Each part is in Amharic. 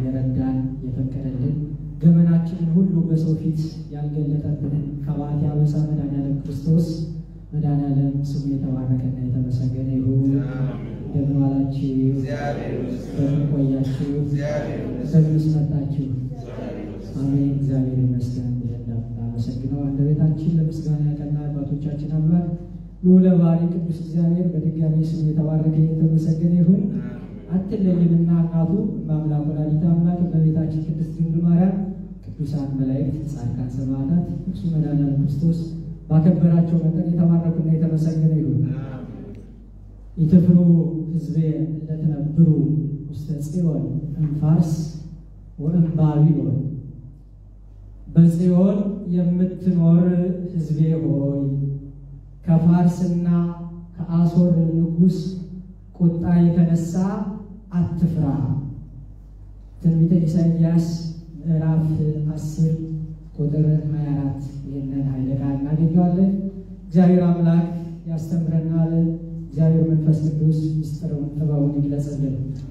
የረዳን የፈቀደልን ገመናችንን ሁሉ በሰው ፊት ያልገለጠብንን ከባቲ አበሳ መድኃኒዓለም ክርስቶስ መድኃኒዓለም ስሙ የተባረከና የተመሰገነ ይሁን። እንደምን ዋላችሁ? እንደምን ቆያችሁ? እንደምን ሰነበታችሁ? አሜን። እግዚአብሔር ይመስገን ብለን እናመሰግነው። አንደበታችን ለምስጋና ያቀና አባቶቻችን አምላክ ልዑለ ባሕርይ ቅዱስ እግዚአብሔር በድጋሚ ስሙ የተባረከ የተመሰገነ ይሁን። አትለይምና እናቱ እማምላክ ወላዲተ አምላክ እመቤታችን ቅድስት ድንግል ማርያም ቅዱሳን መላእክት ጻድቃን ሰማዕታት እሱ መድኃኒዓለም ክርስቶስ ባከበራቸው መጠን የተባረኩና የተመሰገነ ይሁን። ኢትፍሩ ሕዝቤ ለተነብሩ ውስተ ጽዮን እምፋርስ ወእምባቢሎን በጽዮን የምትኖር ሕዝቤ ሆይ ከፋርስና ከአሦር ንጉሥ ቁጣ የተነሳ አትፍራ። ትንቢተ ኢሳይያስ ምዕራፍ 10 ቁጥር 24 ይህንን ኃይለ ቃል እናገኘዋለን። እግዚአብሔር አምላክ ያስተምረናል። እግዚአብሔር መንፈስ ቅዱስ ምስጢሩን ጥበቡን ይግለጽልን።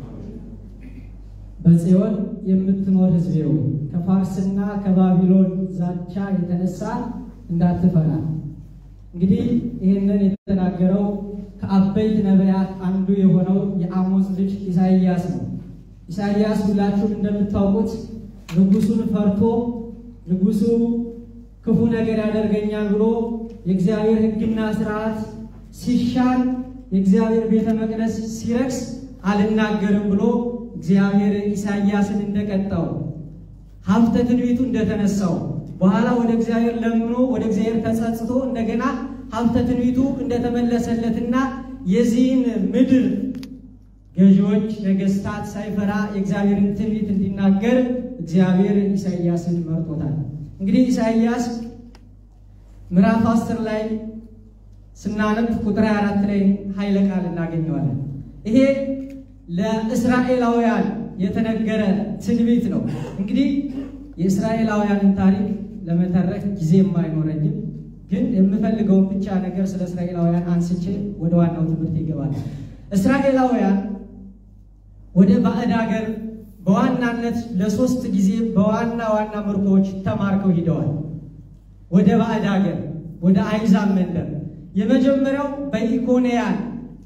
በጽዮን የምትኖር ሕዝቤ ሆይ ከፋርስና ከባቢሎን ዛቻ የተነሳ እንዳትፈራ። እንግዲህ ይህንን የተናገረው ከአበይት ነቢያት አንዱ የሆነው የአሞጽ ልጅ ኢሳይያስ ነው። ኢሳይያስ ሁላችሁም እንደምታውቁት ንጉሱን ፈርቶ ንጉሱ ክፉ ነገር ያደርገኛል ብሎ የእግዚአብሔር ሕግና ሥርዓት ሲሻር የእግዚአብሔር ቤተ መቅደስ ሲረክስ አልናገርም ብሎ እግዚአብሔር ኢሳይያስን እንደቀጣው ሀብተ ትንቢቱ እንደተነሳው በኋላ ወደ እግዚአብሔር ለምኖ ወደ እግዚአብሔር ተጸጽቶ እንደገና ሀብተ ትንቢቱ እንደተመለሰለትና የዚህን ምድር ገዢዎች ነገስታት ሳይፈራ የእግዚአብሔርን ትንቢት እንዲናገር እግዚአብሔር ኢሳይያስን መርጦታል። እንግዲህ ኢሳይያስ ምዕራፍ 10 ላይ ስናነብ ቁጥር 24 ላይ ኃይለ ቃል እናገኘዋለን። ይሄ ለእስራኤላውያን የተነገረ ትንቢት ነው። እንግዲህ የእስራኤላውያንን ታሪክ ለመተረክ ጊዜ የማይኖረኝም ግን የምፈልገውን ብቻ ነገር ስለ እስራኤላውያን አንስቼ ወደ ዋናው ትምህርት ይገባል። እስራኤላውያን ወደ ባዕድ ሀገር በዋናነት ለሶስት ጊዜ በዋና ምርኮች ተማርከው ሄደዋል። ወደ ባዕድ ሀገር ወደ አሕዛብ መንደር። የመጀመሪያው በኢኮንያን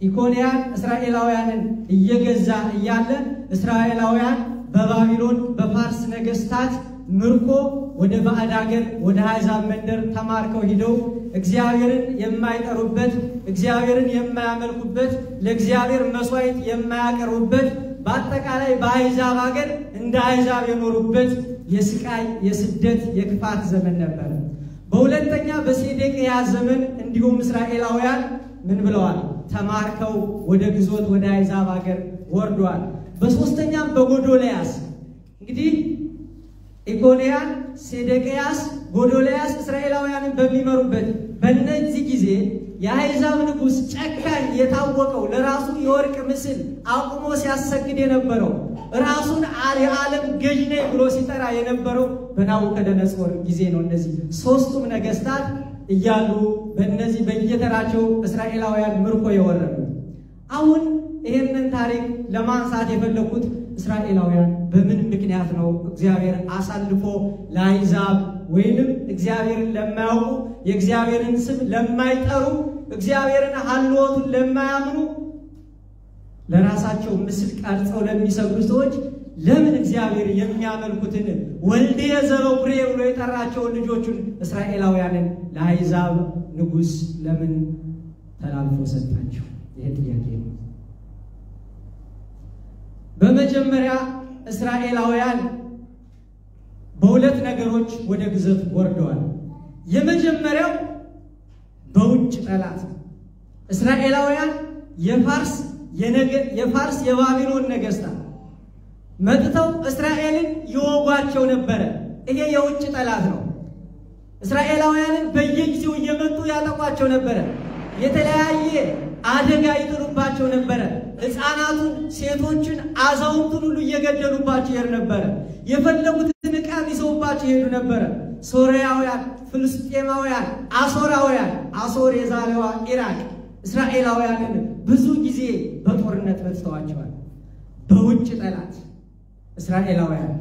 እስራኤላውያንን እየገዛ እያለ እስራኤላውያን በባቢሎን በፋርስ ነገስታት ምርኮ ወደ ባዕድ ሀገር ወደ አሕዛብ መንደር ተማርከው ሄደው እግዚአብሔርን የማይጠሩበት እግዚአብሔርን የማያመልኩበት ለእግዚአብሔር መስዋዕት የማያቀርቡበት በአጠቃላይ በአሕዛብ ሀገር እንደ አሕዛብ የኖሩበት የስቃይ የስደት የክፋት ዘመን ነበር። በሁለተኛ በሴዴቅያስ ዘመን እንዲሁም እስራኤላውያን ምን ብለዋል? ተማርከው ወደ ግዞት ወደ አሕዛብ ሀገር ወርደዋል። በሶስተኛም በጎዶልያስ እንግዲህ ኢኮንያን፣ ሴዴቅያስ፣ ጎዶልያስ እስራኤላውያንን በሚመሩበት በእነዚህ ጊዜ የአሕዛብ ንጉሥ ጨካኝ የታወቀው ለራሱ የወርቅ ምስል አቁሞ ሲያሰግድ የነበረው ራሱን የዓለም ገዥ ነኝ ብሎ ሲጠራ የነበረው በናቡከደነፆር ጊዜ ነው። እነዚህ ሶስቱም ነገስታት እያሉ በእነዚህ በየተራቸው እስራኤላውያን ምርኮ የወረዱ። አሁን ይህንን ታሪክ ለማንሳት የፈለኩት እስራኤላውያን በምን ምክንያት ነው እግዚአብሔር አሳልፎ ለአሕዛብ ወይንም እግዚአብሔርን ለማያውቁ የእግዚአብሔርን ስም ለማይጠሩ እግዚአብሔርን ሐልወቱን ለማያምኑ ለራሳቸው ምስል ቀርጸው ለሚሰግዱ ሰዎች ለምን እግዚአብሔር የሚያመልኩትን ወልደ ዘበኩሬ ብሎ የጠራቸውን ልጆቹን እስራኤላውያንን ለአሕዛብ ንጉሥ ለምን ተላልፎ ሰጣቸው? ይሄ ጥያቄ ነው። በመጀመሪያ እስራኤላውያን በሁለት ነገሮች ወደ ግዞት ወርደዋል። የመጀመሪያው በውጭ ጠላት እስራኤላውያን የፋርስ የባቢሎን ነገስታት መጥተው እስራኤልን ይወጓቸው ነበር። ይሄ የውጭ ጠላት ነው። እስራኤላውያንን በየጊዜው እየመጡ ያጠቋቸው ነበር። የተለያየ አደጋ ይጥሉባቸው ነበር። ሕፃናቱን፣ ሴቶችን፣ አዛውንቱን ሁሉ እየገደሉባቸው ይሄድ ነበር። የፈለጉትን ዕቃ ይዘውባቸው ይሄዱ ነበር። ሶርያውያን፣ ፍልስጤማውያን፣ አሦራውያን አሦር የዛሬዋ ኢራቅ እስራኤላውያንን ብዙ ጊዜ በጦርነት መትተዋቸዋል። በውጭ ጠላት እስራኤላውያን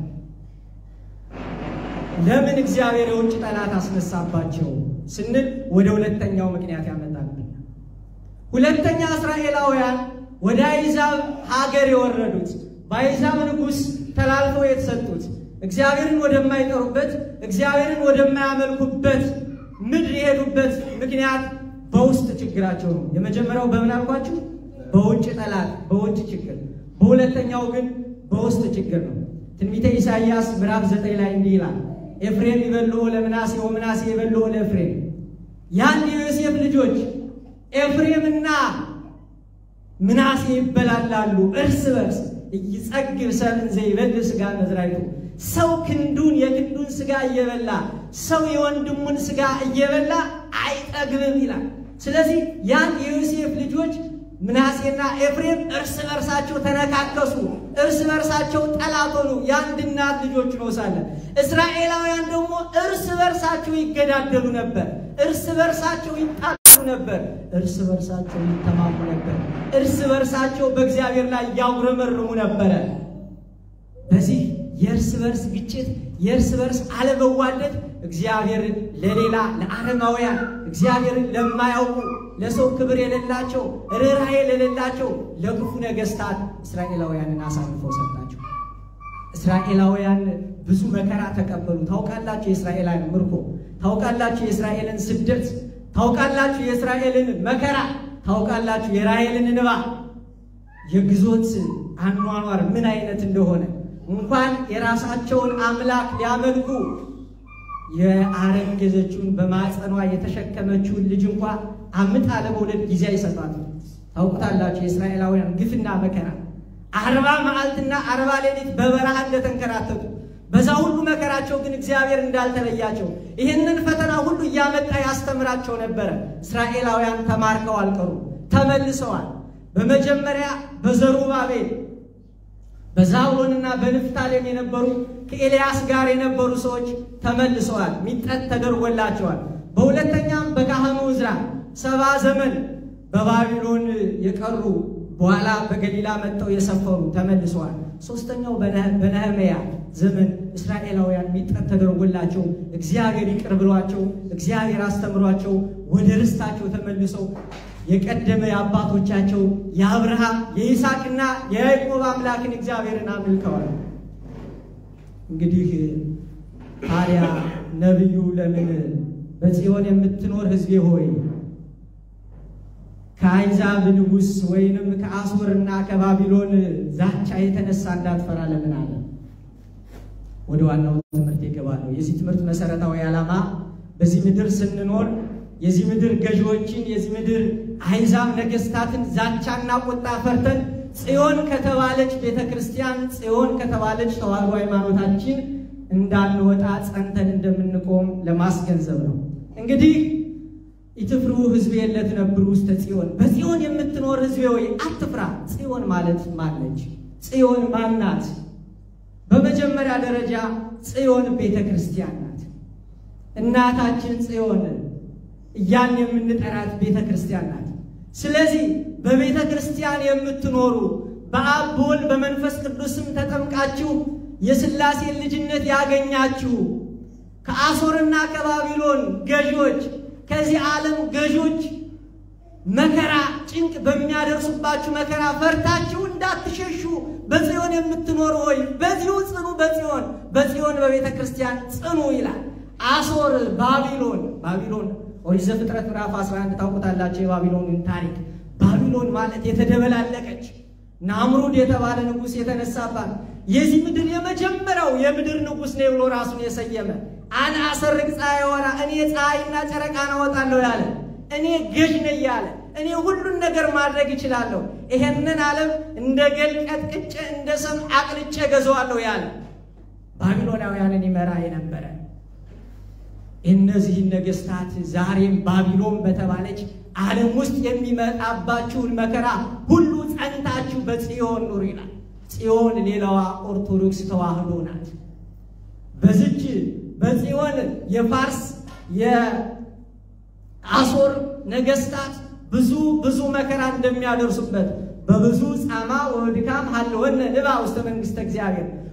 ለምን እግዚአብሔር የውጭ ጠላት አስነሳባቸው ስንል ወደ ሁለተኛው ምክንያት ያመጣልናል። ሁለተኛ እስራኤላውያን ወደ አሕዛብ ሀገር የወረዱት በአሕዛብ ንጉስ ተላልፈው የተሰጡት እግዚአብሔርን ወደማይጠሩበት እግዚአብሔርን ወደማያመልኩበት ምድር የሄዱበት ምክንያት በውስጥ ችግራቸው ነው። የመጀመሪያው በምን አልኳችሁ? በውጭ ጠላት በውጭ ችግር። በሁለተኛው ግን በውስጥ ችግር ነው። ትንቢተ ኢሳይያስ ምዕራፍ 9 ላይ እንዲህ ይላል፣ ኤፍሬም ይበልዑ ለምናሴ ወምናሴ ይበልዑ ለኤፍሬም። ያን የዮሴፍ ልጆች ኤፍሬምና ምናሴ ይበላላሉ እርስ በርስ ይጸግብ ሰብእ ዘይበልዕ ሥጋ መዝራይቱ። ሰው ክንዱን የክንዱን ሥጋ እየበላ ሰው የወንድሙን ሥጋ እየበላ አይጠግብም ይላል። ስለዚህ ያን የዮሴፍ ልጆች ምናሴና ኤፍሬም እርስ በርሳቸው ተነካከሱ፣ እርስ በርሳቸው ጠላት ሆኑ። የአንድ እናት ልጆች ነው ሳለ እስራኤላውያን ደግሞ እርስ በርሳቸው ይገዳደሉ ነበር፣ እርስ በርሳቸው ይጣሉ ነበር፣ እርስ በርሳቸው ይተማሙ ነበር፣ እርስ በርሳቸው በእግዚአብሔር ላይ ያጉረመርሙ ነበር። በዚህ የእርስ በርስ ግጭት የእርስ በርስ አለመዋደድ እግዚአብሔር ለሌላ ለአረማውያን እግዚአብሔርን ለማያውቁ ለሰው ክብር የሌላቸው ርኅራኄ የሌላቸው ለክፉ ነገስታት እስራኤላውያንን አሳልፎ ሰጣቸው። እስራኤላውያን ብዙ መከራ ተቀበሉ። ታውቃላችሁ የእስራኤልን ምርኮ፣ ታውቃላችሁ የእስራኤልን ስደት፣ ታውቃላችሁ የእስራኤልን መከራ፣ ታውቃላችሁ የራሔልን እንባ፣ የግዞት አኗኗር ምን አይነት እንደሆነ። እንኳን የራሳቸውን አምላክ ሊያመልኩ የአረገዘችውን በማጸኗ የተሸከመችውን ልጅ እንኳን አምጣ ለመውለድ ጊዜ አይሰጣት። ታውቁታላችሁ የእስራኤላውያን ግፍና መከራ 40 መዓልትና 40 ሌሊት በበረሃ እንደተንከራተቱ። በዛ ሁሉ መከራቸው ግን እግዚአብሔር እንዳልተለያቸው ይህንን ፈተና ሁሉ እያመጣ ያስተምራቸው ነበር። እስራኤላውያን ተማርከው አልቀሩ፣ ተመልሰዋል። በመጀመሪያ በዘሩባቤል በዛብሎንና በንፍታሌም የነበሩ ከኤልያስ ጋር የነበሩ ሰዎች ተመልሰዋል፣ ሚጠት ተደርጎላቸዋል። በሁለተኛም በካህኑ ዕዝራ 70 ዘመን በባቢሎን የቀሩ በኋላ በገሊላ መጥተው የሰፈሩ ተመልሰዋል። ሶስተኛው በነህምያ ዘመን እስራኤላውያን ሚጠት ተደርጎላቸው እግዚአብሔር ይቅር ብሏቸው እግዚአብሔር አስተምሯቸው ወደ ርስታቸው ተመልሰው የቀደመ የአባቶቻቸው የአብርሃም የይስሐቅና የያዕቆብ አምላክን እግዚአብሔርን አምልከዋል። እንግዲህ ታዲያ ነብዩ ለምን በጽዮን የምትኖር ሕዝቤ ሆይ ከአሕዛብ ንጉስ ወይንም ከአሦርና ከባቢሎን ዛቻ የተነሳ እንዳትፈራ ለምን አለ? ወደ ዋናው ትምህርት ይገባል። የዚህ ትምህርት መሰረታዊ ዓላማ በዚህ ምድር ስንኖር የዚህ ምድር ገዢዎችን የዚህ ምድር አሕዛብ ነገስታትን ዛቻና ቁጣ ፈርተን ጽዮን ከተባለች ቤተክርስቲያን ጽዮን ከተባለች ተዋሕዶ ሃይማኖታችን እንዳንወጣ ጸንተን እንደምንቆም ለማስገንዘብ ነው። እንግዲህ ኢትፍሩ ሕዝቤ ለትነብሩ ውስተ ጽዮን፣ በጽዮን የምትኖር ሕዝቤ ሆይ አትፍራ። ጽዮን ማለት ማነች? ጽዮን ማናት? በመጀመሪያ ደረጃ ጽዮን ቤተክርስቲያን ናት። እናታችን ጽዮን እያን የምንጠራት ቤተክርስቲያን ናት። ስለዚህ በቤተክርስቲያን የምትኖሩ በአብ በወልድ በመንፈስ ቅዱስም ተጠምቃችሁ የሥላሴ ልጅነት ያገኛችሁ ከአሦርና ከባቢሎን ገዢዎች ከዚህ ዓለም ገዢዎች መከራ ጭንቅ በሚያደርሱባችሁ መከራ ፈርታችሁ እንዳትሸሹ በጽዮን የምትኖሩ ሆይ በዚሁ ጽኑ። በጽዮን በቤተክርስቲያን ጽኑ ይላል። አሦር ባቢሎን ኦሪት ዘፍጥረት ምዕራፍ 11 ታውቁታላችሁ የባቢሎንን ታሪክ። ባቢሎን ማለት የተደበላለቀች ናምሩድ የተባለ ንጉስ የተነሳባት የዚህ ምድር የመጀመሪያው የምድር ንጉስ ነው ብሎ ራሱን የሰየመ አነ አሰርቅ ፀሐየ ወራ፣ እኔ ፀሐይና ጨረቃን አወጣለሁ ያለ፣ እኔ ገዥ ነኝ ያለ፣ እኔ ሁሉን ነገር ማድረግ ይችላለሁ፣ ይሄንን ዓለም እንደ ገል ቀጥቅጬ እንደ ሰም አቅልጬ ገዘዋለሁ ያለ ባቢሎናውያንን ይመራ የነበረ። እነዚህ ነገስታት ዛሬም ባቢሎን በተባለች ዓለም ውስጥ የሚመጣባችሁን መከራ ሁሉ ጸንታችሁ በጽዮን ኑሩ ይላል። ጽዮን ሌላዋ ኦርቶዶክስ ተዋህዶ ናት። በዚች በጽዮን የፋርስ የአሦር ነገስታት ብዙ መከራ እንደሚያደርሱበት በብዙ ጻማ ወድካም ሀልወነ ንባ ውስተ መንግስተ እግዚአብሔር፣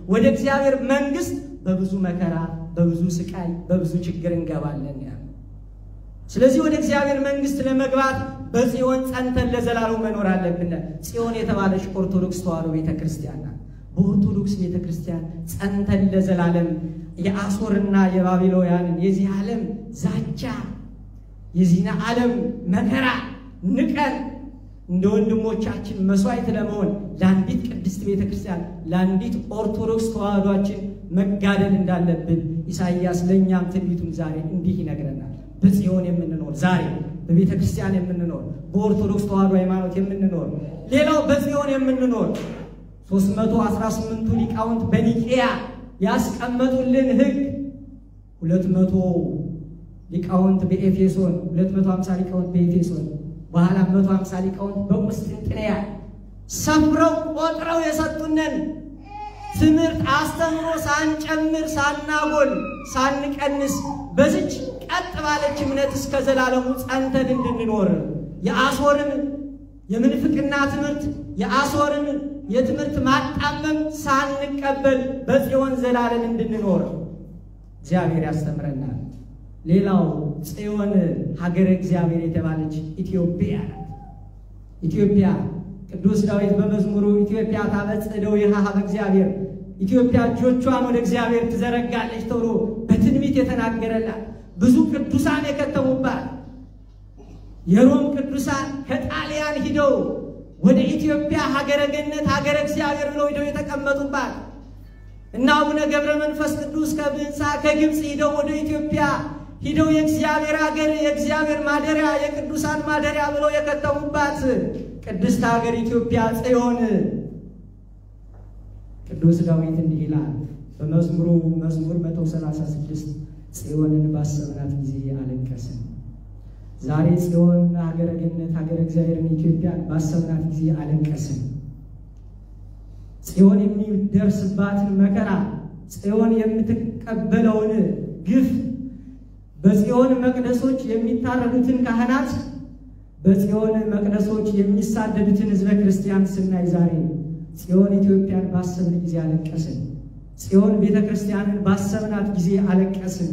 ወደ እግዚአብሔር መንግስት በብዙ መከራ በብዙ ስቃይ በብዙ ችግር እንገባለን ያ ስለዚህ ወደ እግዚአብሔር መንግስት ለመግባት በጽዮን ጸንተን ለዘላለም መኖር አለብን ጽዮን የተባለች ኦርቶዶክስ ተዋሕዶ ቤተክርስቲያን ናት በኦርቶዶክስ ቤተክርስቲያን ጸንተን ለዘላለም የአሦርና የባቢሎን የዚህ ዓለም ዛቻ የዚህና ዓለም መከራ ንቀን እንደ ወንድሞቻችን መስዋዕት ለመሆን ለአንዲት ቅድስት ቤተክርስቲያን ለአንዲት ኦርቶዶክስ ተዋሕዶአችን መጋደል እንዳለብን ኢሳይያስ ለኛም ትንቢቱን ዛሬ እንዲህ ይነግረናል በጽዮን የምንኖር ዛሬ በቤተክርስቲያን የምንኖር በኦርቶዶክስ ተዋሕዶ ሃይማኖት የምንኖር ሌላው በጽዮን የምንኖር 318 ሊቃውንት በኒቄያ ያስቀመጡልን ሕግ 200 ሊቃውንት በኤፌሶን 250 ሊቃውንት በኤፌሶን በኋላ 150 ሊቃውንት በቁስጥንጥንያ ሰፍረው ቆጥረው የሰጡንን ትምህርት አስተምሮ ሳንጨምር ሳናጎል ሳንቀንስ በዚች ቀጥ ባለች እምነት እስከ ዘላለሙ ጸንተን እንድንኖር የአሦርን የምንፍቅና ትምህርት የአሦርን የትምህርት ማጣመም ሳንቀበል በጽዮን ዘላለም እንድንኖር እግዚአብሔር ያስተምረናል ሌላው ጽዮን ሀገረ እግዚአብሔር የተባለች ኢትዮጵያ ኢትዮጵያ ቅዱስ ዳዊት በመዝሙሩ ኢትዮጵያ ታበጽሕደው ይሃብ እግዚአብሔር ኢትዮጵያ እጆቿን ወደ እግዚአብሔር ትዘረጋለች ተብሎ በትንቢት የተናገረላት ብዙ ቅዱሳን የከተሙባት የሮም ቅዱሳን ከጣሊያን ሂደው ወደ ኢትዮጵያ ሀገረ ገነት ሀገረ እግዚአብሔር ብለው ሂደው የተቀመጡባት እና አቡነ ገብረ መንፈስ ቅዱስ ከብንሳ ከግብጽ ሂደው ወደ ኢትዮጵያ ሂደው የእግዚአብሔር ሀገር የእግዚአብሔር ማደሪያ የቅዱሳን ማደሪያ ብለው የከተሙባት ቅድስት ሀገር ኢትዮጵያ ጽዮን ቅዱስ ዳዊት እንዲህ ይላል በመዝሙሩ መዝሙር 136 ጽዮንን ባሰብናት ጊዜ አለቀስን ዛሬ ጽዮን ሀገረ ገነት ሀገረ እግዚአብሔርን ኢትዮጵያን ባሰብናት ጊዜ አለቀስን ጽዮን የሚደርስባትን መከራ ጽዮን የምትቀበለውን ግፍ በጽዮን መቅደሶች የሚታረዱትን ካህናት በጽዮን መቅደሶች የሚሳደዱትን ሕዝበ ክርስቲያን ስናይ ዛሬ ጽዮን ኢትዮጵያን ባሰብን ጊዜ አለቀስን ጽዮን ቤተክርስቲያንን ባሰብናት ጊዜ አለቀስን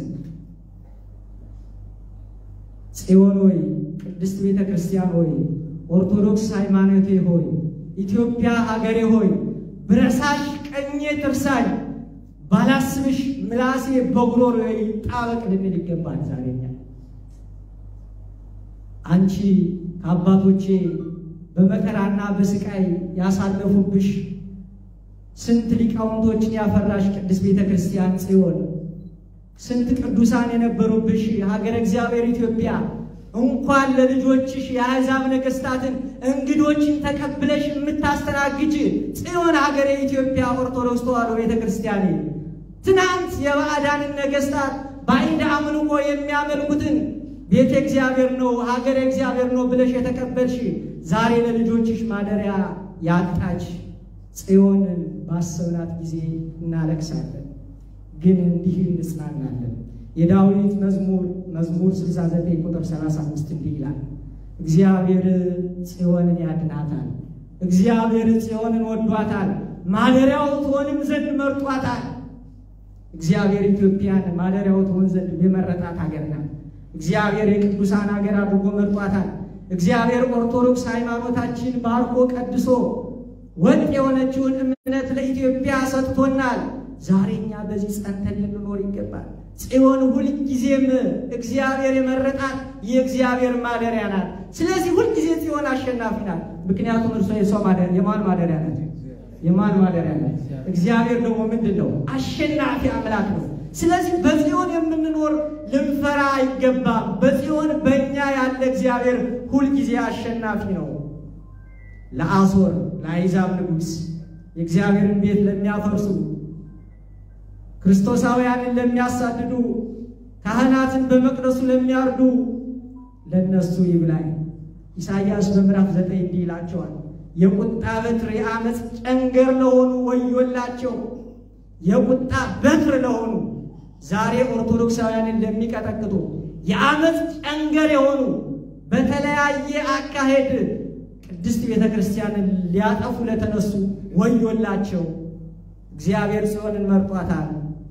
ጽዮን ሆይ ቅድስት ቤተክርስቲያን ሆይ ኦርቶዶክስ ሃይማኖቴ ሆይ ኢትዮጵያ ሀገሬ ሆይ ብረሳሽ ቀኜ ትርሳኝ ባላስብሽ ምላሴ በጉሮሮ ይጣበቅ ልንል ይገባል ዛሬኛ አንቺ አባቶቼ በመከራና በስቃይ ያሳለፉብሽ ስንት ሊቃውንቶችን ያፈራሽ ቅድስት ቤተክርስቲያን ጽዮን ስንት ቅዱሳን የነበሩብሽ ሀገረ እግዚአብሔር ኢትዮጵያ እንኳን ለልጆችሽ የአሕዛብ ነገስታትን እንግዶችን ተቀብለሽ የምታስተናግጅ ጽዮን ሀገረ ኢትዮጵያ ኦርቶዶክስ ተዋሕዶ ቤተክርስቲያን ትናንት የባዕዳንን ነገስታት ባዕድ አምልኮ የሚያመልኩትን ቤተ እግዚአብሔር ነው ሀገረ እግዚአብሔር ነው ብለሽ የተቀበልሽ ዛሬ ለልጆችሽ ማደሪያ ያጣች ጽዮንን ባሰብናት ጊዜ እናለቅሳለን ግን እንዲህ እንጽናናለን የዳዊት መዝሙር 69 ቁጥር 35 እንዲህ ይላል እግዚአብሔር ጽዮንን ያድናታል እግዚአብሔር ጽዮንን ወዷታል ማደሪያው ትሆንም ዘንድ መርጧታል እግዚአብሔር ኢትዮጵያን ማደሪያው ትሆን ዘንድ የመረጣት ሀገር ናት እግዚአብሔር የቅዱሳን ሀገር አድርጎ መርጧታል እግዚአብሔር ኦርቶዶክስ ሃይማኖታችን ባርኮ ቀድሶ ወጥ የሆነችውን እምነት ለኢትዮጵያ ሰጥቶናል ዛሬኛ በዚህ ጸንተን ልንኖር ይገባል ጽዮን ሁሉ ጊዜም እግዚአብሔር የመረጣት የእግዚአብሔር ማደሪያ ናት ስለዚህ ሁሉ ጊዜ ጽዮን አሸናፊ ናት ምክንያቱም እርሷ የሰው ማደሪያ የማን ማደሪያ ናት የማን ማደሪያ ናት እግዚአብሔር ደግሞ ምንድነው አሸናፊ አምላክ ነው ስለዚህ በጽዮን የምንኖር ልንፈራ አይገባም በጽዮን በእኛ ያለ እግዚአብሔር ሁሉ ጊዜ አሸናፊ ነው ለአሦር ለአሕዛብ ንጉስ የእግዚአብሔርን ቤት ለሚያፈርሱ ክርስቶሳውያንን ለሚያሳድዱ ካህናትን በመቅደሱ ለሚያርዱ ለነሱ ይብላኝ ኢሳይያስ በምዕራፍ 9 እንዲህ ይላቸዋል የቁጣ በትር የአመፅ ጨንገር ለሆኑ ወዮላቸው የቁጣ በትር ለሆኑ ዛሬ ኦርቶዶክሳውያንን ለሚቀጠቅጡ የአመፅ ጨንገር የሆኑ በተለያየ አካሄድ ቅድስት ቤተክርስቲያንን ሊያጠፉ ለተነሱ ወዮላቸው እግዚአብሔር ጽዮንን መርጧታል።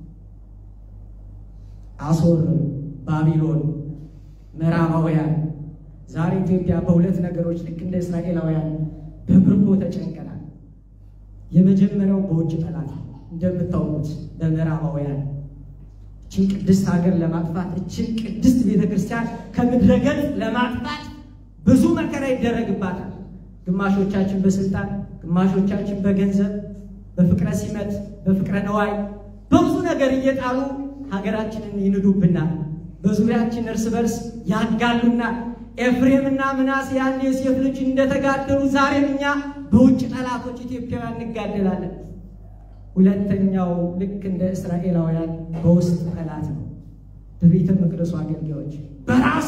አሶር፣ ባቢሎን፣ ምዕራባውያን ዛሬ ኢትዮጵያ በሁለት ነገሮች ልክ እንደ እስራኤላውያን በምርኮ ተጨንቀናል። የመጀመሪያው በውጭ ጠላት እንደምታውቁት በምዕራባውያን እችን ቅድስት ሀገር ለማጥፋት እችን ቅድስት ቤተክርስቲያን ከምድረገጽ ለማጥፋት ብዙ መከራ ይደረግባታል። ግማሾቻችን በስልጣን፣ ግማሾቻችን በገንዘብ፣ በፍቅረ ሲመት፣ በፍቅረ ነዋይ በብዙ ነገር እየጣሉ ሀገራችንን ይንዱብናል። በዙሪያችን እርስ በርስ ያጋሉናል። ኤፍሬምና ምናሴ ያን የሴፍ ልጅ እንደተጋደሉ ዛሬም እኛ በውጭ ጠላቶች ኢትዮጵያውያን እንጋደላለን። ሁለተኛው ልክ እንደ እስራኤላውያን በውስጥ ጠላት ነው። በቤተ መቅደሱ አገልጋዮች በራሱ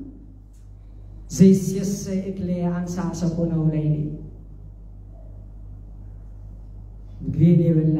ዘይሴሰ እክሌ አንሳ ሰኮነው ላይሌ ምግቤን የበላ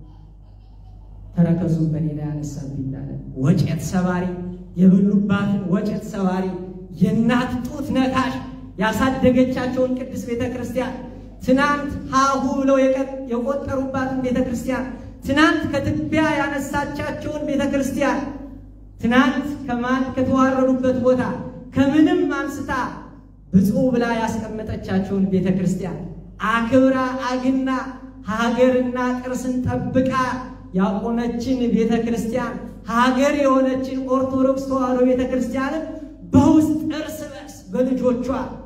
ተረከዙን በኔ ላይ ያነሳብኝ እንዳለ ወጨት ሰባሪ የበሉባትን ወጨት ሰባሪ የእናት ጡት ነካሽ ያሳደገቻቸውን ቅድስት ቤተክርስቲያን ትናንት ሀሁ ብለው የቆጠሩባትን ቤተክርስቲያን ትናንት ከትቢያ ያነሳቻቸውን ቤተክርስቲያን ትናንት ከማን ከተዋረዱበት ቦታ ከምንም አንስታ ብፁዕ ብላ ያስቀመጠቻቸውን ቤተክርስቲያን አክብራ አግና ሀገርና ቅርስን ጠብቃ ያቆመችን ቤተክርስቲያን ሀገር የሆነችን ኦርቶዶክስ ተዋሕዶ ቤተክርስቲያን በውስጥ እርስ በርስ በልጆቿ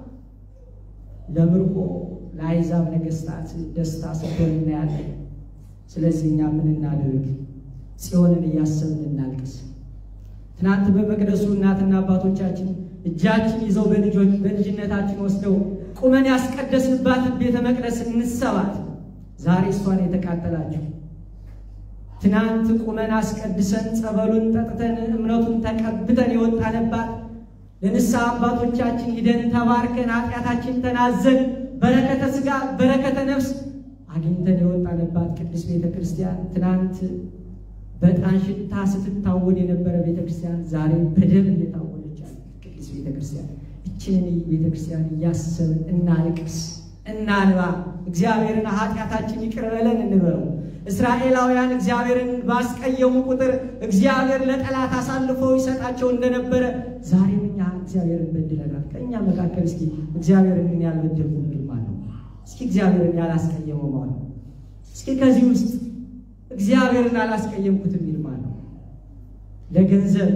ለምርኮ ለአሕዛብ ነገስታት ደስታ ሰጥቶን እናያለን። ስለዚህ እኛ ምን እናድርግ? ጽዮንን እያሰብን እናልቅስ። ትናንት በመቅደሱ እናትና አባቶቻችን እጃችን ይዘው በልጅነታችን ወስደው ቁመን ያስቀደስንባትን ቤተ መቅደስ እንሰባት። ዛሬ እሷን የተቃጠላችሁ ትናንት ቁመን አስቀድሰን ጸበሉን ጠጥተን እምነቱን ተቀብተን የወጣንባት ለንስሐ አባቶቻችን ሂደን ተባርከን ኃጢአታችን ተናዘን በረከተ ሥጋ በረከተ ነፍስ አግኝተን የወጣንባት ቅድስት ቤተክርስቲያን ትናንት በጣም ሽታ ስትታወድ የነበረ ቤተክርስቲያን ዛሬ በደም እየታወደች ቅድስት ቤተክርስቲያን እችን ቤተክርስቲያን እያሰብን እናልቅስ፣ እናንባ። እግዚአብሔርን ኃጢአታችን ይቅር በለን እንበለው። እስራኤላውያን እግዚአብሔርን ባስቀየሙ ቁጥር እግዚአብሔር ለጠላት አሳልፎ ይሰጣቸው እንደነበረ ዛሬም እኛ እግዚአብሔርን በድለናል። ከእኛ መካከል እስኪ እግዚአብሔርን ምን ያልበደልኩ ማለት ነው? እስኪ እግዚአብሔርን ያላስቀየመው ማለት ነው? እስኪ ከዚህ ውስጥ እግዚአብሔርን አላስቀየምኩት የሚል ማለት ነው? ለገንዘብ፣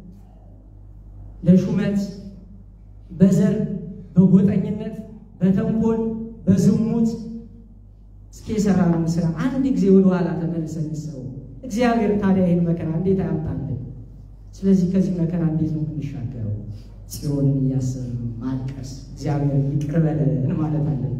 ለሹመት፣ በዘር፣ በጎጠኝነት፣ በተንኮል፣ በዝሙት እስኪ የሰራነው ስራ አንድ ጊዜ ወደ ኋላ ተመልሰን ሰው እግዚአብሔር ታዲያ ይሄን መከራ እንዴት አያምጣልን? ስለዚህ ከዚህ መከራ እንዴት ነው የምንሻገረው? ጽዮንን እያሰብን ማልቀስ፣ እግዚአብሔር ይቅር በለን ማለት አለብን።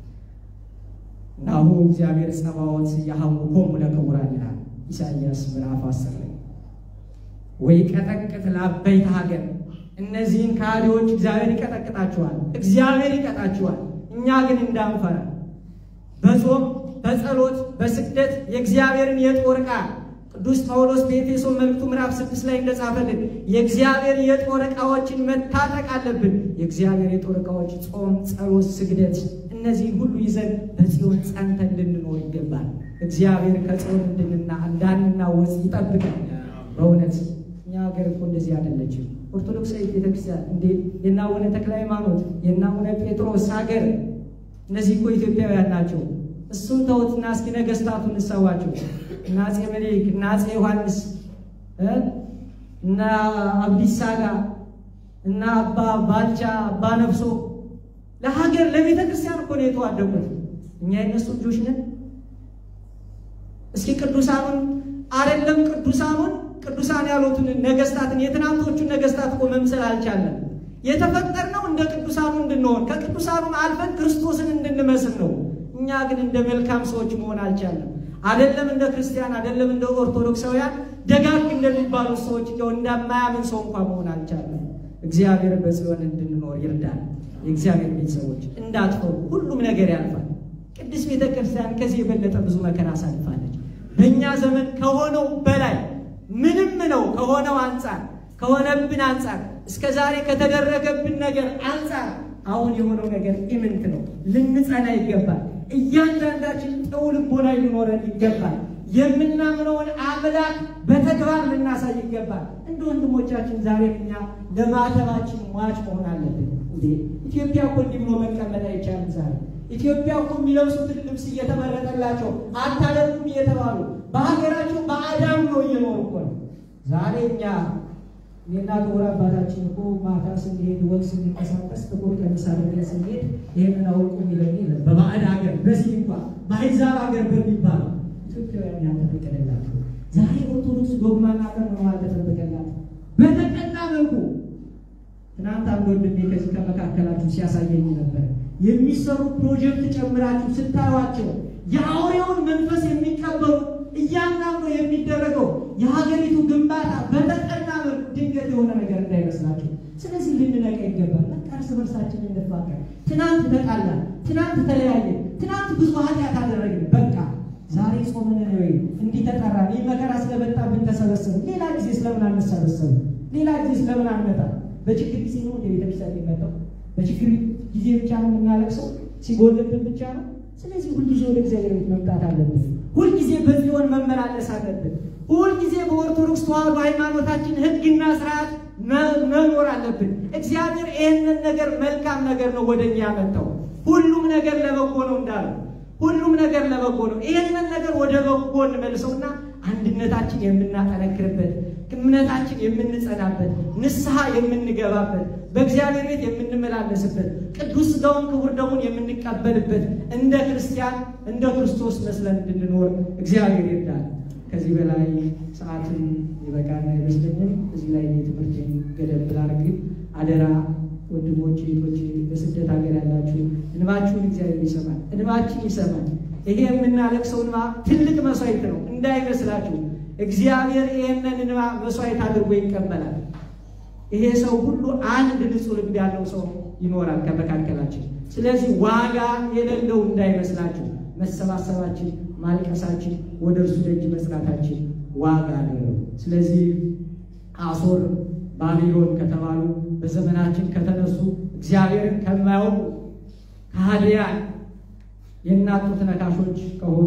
ናሁ እግዚአብሔር ጸባዖት ያሐውኮሙ ለክቡራን ይላል ኢሳይያስ ምዕራፍ 10 ላይ። ወይ ቀጠቅጥ ለአበይት ሀገር፣ እነዚህን ከሃዲዎች እግዚአብሔር ይቀጠቅጣቸዋል፣ እግዚአብሔር ይቀጣቸዋል። እኛ ግን እንዳንፈራ በጾም በጸሎት በስግደት የእግዚአብሔርን የጦር ዕቃ ቅዱስ ጳውሎስ በኤፌሶን መልእክቱ ምዕራፍ 6 ላይ እንደጻፈልን የእግዚአብሔር የጦር ዕቃዎችን መታጠቅ አለብን። የእግዚአብሔር የጦር ዕቃዎች ጾም፣ ጸሎት፣ ስግደት እነዚህን ሁሉ ይዘን በጽዮን ጸንተን ልንኖር ይገባል። እግዚአብሔር ከጽዮን እንዳንናወጽ ይጠብቃል። በእውነት እኛ ሀገር እኮ እንደዚህ አይደለችም። ኦርቶዶክሳዊ ቤተክርስቲያን እንዴ የእነ አቡነ ተክለ ሃይማኖት የእነ አቡነ ጴጥሮስ ሀገር እነዚህ እኮ ኢትዮጵያውያን ናቸው። እሱን ተውትና እስኪ ነገስታቱን እንሰዋቸው። እና አፄ ምኒልክ እና አፄ ዮሐንስ እና አብዲሳ አጋ እና አባ ባልቻ አባ ነፍሶ ለሀገር ለቤተ ክርስቲያን እኮ ነው የተዋደቁት። እኛ የነሱ ልጆች ነን። እስኪ ቅዱሳኑን አይደለም ቅዱሳን ያሉትን ነገስታትን የትናንቶቹን ነገስታት እኮ መምሰል አልቻለም። የተፈጠርነው እንደ ቅዱሳኑ እንድንሆን ከቅዱሳኑ አልፈን ክርስቶስን እንድንመስል ነው። እኛ ግን እንደ መልካም ሰዎች መሆን አልቻለም። አይደለም እንደ ክርስቲያን አይደለም እንደ ኦርቶዶክሳውያን ደጋግ እንደሚባሉ ሰዎች እንደማያምን ሰው እንኳን መሆን አልቻለም። እግዚአብሔር በጽዮን እንድንኖር ይርዳል። የእግዚአብሔር ቤተሰቦች እንዳትፈሩ፣ ሁሉም ነገር ያልፋል። ቅድስት ቤተክርስቲያን ከዚህ የበለጠ ብዙ መከራ አሳልፋለች። በእኛ ዘመን ከሆነው በላይ ምንም ነው። ከሆነው አንጻር ከሆነብን አንጻር እስከ ዛሬ ከተደረገብን ነገር አንጻር አሁን የሆነው ነገር ኢምንት ነው። ልንጸና ይገባል። እያንዳንዳችን ጥሩ ልቦና ሊኖረን ይገባል። የምናምነውን አምላክ በተግባር ልናሳይ ይገባል። እንደ ወንድሞቻችን ዛሬ እኛ ለማተባችን ሟች መሆን አለብን። ኢትዮጵያ እኮ እንዲህ ብሎ መቀመጥ አይቻልም። ዛሬ ኢትዮጵያ እኮ የሚለብሱትን ልብስ እየተመረጠላቸው አታደርጉም እየተባሉ በሀገራቸው በአዳም ነው እየኖሩ እኮ ነው። ዛሬ እኛ እኔና ክቡር አባታችን እኮ ማታ ስንሄድ ወቅት ስንንቀሳቀስ ጥቁር ቀሚስ አድርገን ስንሄድ ይህንን አውልቁ የሚለን የለም። በባዕድ ሀገር በዚህ እንኳን በአሕዛብ ሀገር በሚባለው ኢትዮጵያውያን ያልተፈቀደላቸው ዛሬ ኦርቶዶክስ ዶግማና ቀኖና አልተጠበቀላቸው በተቀና መልኩ። ትናንት አንድ ወንድሜ ከዚህ ከመካከላችሁ ሲያሳየኝ ነበር። የሚሰሩ ፕሮጀክት ጨምራችሁ ስታዩዋቸው የአውሬውን መንፈስ የሚቀበሉ እያንዳንዱ የሚደረገው የሀገሪቱ ግንባታ በተቀና መልኩ ድንገት የሆነ ነገር እንዳይመስላችሁ። ስለዚህ ልንነቃ ይገባል። በቃ እርስ በርሳችን እንፋቀር። ትናንት ተጣላን፣ ትናንት ተለያየን፣ ትናንት ብዙ ኃጢአት አደረግን። በቃ ዛሬ ጾምን ነው እንዲህ ተጠራን፣ ይህ መከራ ስለመጣብን ተሰበሰብን። ሌላ ጊዜ ስለምን አንሰበሰብም? ሌላ ጊዜ ስለምን አንመጣም? በችግር ጊዜ ነው እንደ ቤተክርስቲያን የሚመጣው? በችግር ጊዜ ብቻ ነው የምናለቅሰው? ሲጎልብን ብቻ ነው? ስለዚህ ሁልጊዜ ወደ እግዚአብሔር ቤት መምጣት አለብን። ሁልጊዜ በጽዮን መመላለስ አለብን። ሁልጊዜ በኦርቶዶክስ ተዋሕዶ ሃይማኖታችን ሕግና ስርዓት መኖር አለብን። እግዚአብሔር ይህንን ነገር መልካም ነገር ነው ወደኛ ያመጣው። ሁሉም ነገር ለበጎ ነው እንዳለው ሁሉም ነገር ለበጎ ነው። ይህንን ነገር ወደ በጎ እንመልሰውና አንድነታችን የምናጠነክርበት፣ እምነታችን የምንጸናበት፣ ንስሐ የምንገባበት፣ በእግዚአብሔር ቤት የምንመላለስበት፣ ቅዱስ ሥጋውን ክቡር ደሙን የምንቀበልበት፣ እንደ ክርስቲያን እንደ ክርስቶስ መስለን እንድንኖር እግዚአብሔር ይርዳል። ከዚህ በላይ ሰዓትን ይበቃና አይመስለኝም። እዚህ ላይ ትምህርቴን ገደብ ላድርግ። አደራ ወንድሞቼ እህቶቼ፣ በስደት ሀገር ያላችሁ እንባችሁን እግዚአብሔር ይሰማል፣ እንባችን ይሰማል። ይሄ የምናለቅሰው እንባ ትልቅ መስዋዕት ነው እንዳይመስላችሁ። እግዚአብሔር ይሄንን እንባ መስዋዕት አድርጎ ይቀበላል። ይሄ ሰው ሁሉ አንድ ንጹሕ ልብ ያለው ሰው ይኖራል ከመካከላችን። ስለዚህ ዋጋ የሌለው እንዳይመስላችሁ። መሰባሰባችን፣ ማልቀሳችን፣ ወደ እርሱ ደጅ መጽናታችን ዋጋ አለው። ስለዚህ አሦር ባቢሎን ከተባሉ በዘመናችን ከተነሱ እግዚአብሔርን ከማያውቁ ከሃዲያን የእናት ጡት ነካሾች ከሆኑ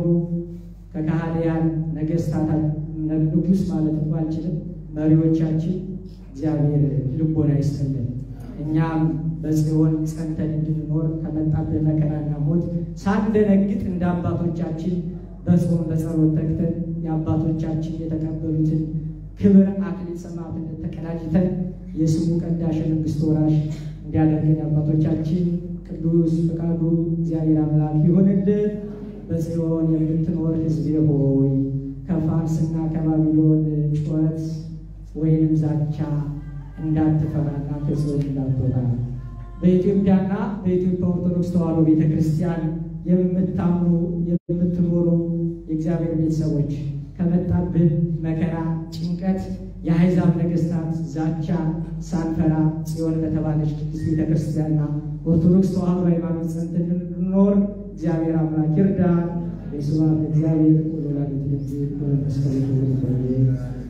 ከከሃዲያን ነገሥታት ንጉሥ ማለት እንኳን አንችልም መሪዎቻችን እግዚአብሔር ልቦና ይስጥልን። እኛም በጽዮን ጸንተን እንድንኖር ከመጣብን መከራና ሞት ሳንደነግጥ እንደ አባቶቻችን በጾም በጸሎት ተግተን የአባቶቻችን የተቀበሉትን ክብር አክሊለ ሰማዕትነት ተቀዳጅተን የስሙ ቀዳሽ መንግሥት ወራሽ እንዲያደርገን አባቶቻችን ቅዱስ ፈቃዱ እግዚአብሔር አምላክ ይሁንልን። በጽዮን የምትኖር ሕዝቤ ሆይ ከፋርስና ከባቢሎን ጩኸት ወይንም ዛቻ እንዳትፈራና ከጽዮን እንዳትወጣ በኢትዮጵያና በኢትዮጵያ ኦርቶዶክስ ተዋሕዶ ቤተክርስቲያን የምታምኑ የምትኖሩ የእግዚአብሔር ቤተሰቦች ከመጣብን መከራ፣ ጭንቀት፣ የአሕዛብ ነገሥታት ዛቻ ሳንፈራ ጽዮን በተባለች ቅድስት ቤተክርስቲያንና ኦርቶዶክስ ተዋሕዶ ሃይማኖት ጸንተን እንድንኖር እግዚአብሔር አምላክ ይርዳን። በስብሐት ለእግዚአብሔር ወለወላዲቱ ድንግል ወለመስቀሉ ክቡር።